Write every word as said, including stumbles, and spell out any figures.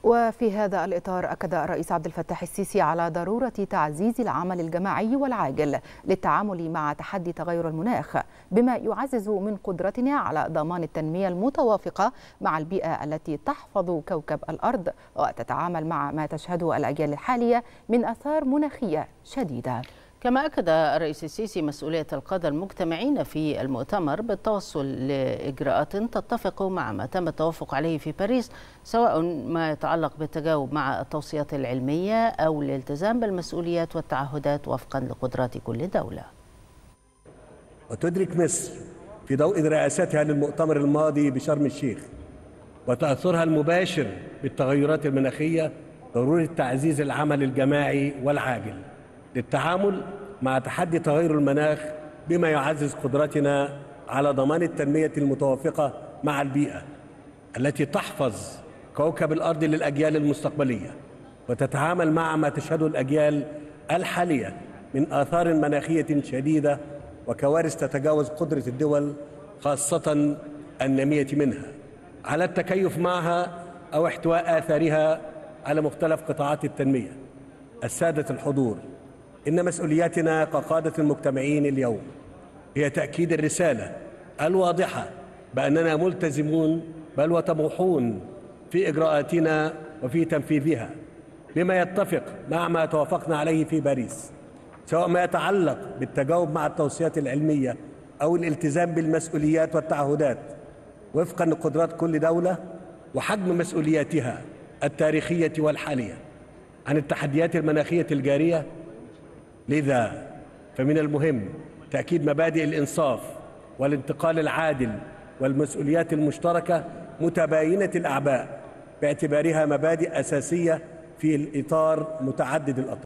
وفي هذا الإطار أكد الرئيس عبد الفتاح السيسي على ضرورة تعزيز العمل الجماعي والعاجل للتعامل مع تحدي تغير المناخ، بما يعزز من قدرتنا على ضمان التنمية المتوافقة مع البيئة التي تحفظ كوكب الأرض وتتعامل مع ما تشهده الأجيال الحالية من آثار مناخية شديدة. كما أكد الرئيس السيسي مسؤولية القادة المجتمعين في المؤتمر بالتوصل لإجراءات تتفق مع ما تم التوافق عليه في باريس، سواء ما يتعلق بالتجاوب مع التوصيات العلمية أو الالتزام بالمسؤوليات والتعهدات وفقا لقدرات كل دولة. وتدرك مصر في ضوء رئاستها للمؤتمر الماضي بشرم الشيخ وتأثرها المباشر بالتغيرات المناخية ضرورة تعزيز العمل الجماعي والعاجل للتعامل مع تحدي تغير المناخ، بما يعزز قدرتنا على ضمان التنمية المتوافقة مع البيئة التي تحفظ كوكب الأرض للأجيال المستقبلية وتتعامل مع ما تشهده الأجيال الحالية من آثار مناخية شديدة وكوارث تتجاوز قدرة الدول خاصة النامية منها على التكيف معها أو احتواء آثارها على مختلف قطاعات التنمية. السادة الحضور، إن مسؤولياتنا كقادة المجتمعين اليوم هي تأكيد الرسالة الواضحة بأننا ملتزمون بل وطموحون في إجراءاتنا وفي تنفيذها بما يتفق مع ما توافقنا عليه في باريس، سواء ما يتعلق بالتجاوب مع التوصيات العلمية أو الالتزام بالمسؤوليات والتعهدات وفقا لقدرات كل دولة وحجم مسؤولياتها التاريخية والحالية عن التحديات المناخية الجارية. لذا فمن المهم تأكيد مبادئ الإنصاف والانتقال العادل والمسؤوليات المشتركة متباينة الأعباء باعتبارها مبادئ أساسية في الإطار متعدد الأطراف.